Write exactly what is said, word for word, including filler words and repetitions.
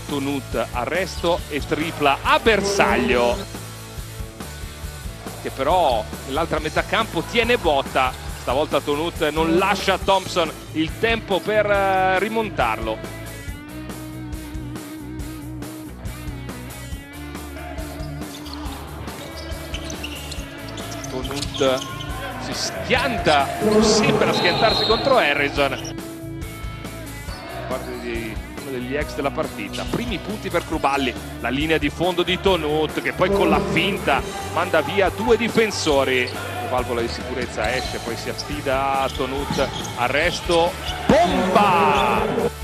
Tonut, arresto e tripla a bersaglio, che però nell'altra metà campo tiene botta. Stavolta Tonut non lascia a Thompson il tempo per rimontarlo. Tonut si schianta, sembra schiantarsi contro Harrison. Guarda di uno degli ex della partita. Primi punti per Cruballi, la linea di fondo di Tonut che poi con la finta manda via due difensori. La valvola di sicurezza esce, poi si affida a Tonut, arresto, bomba!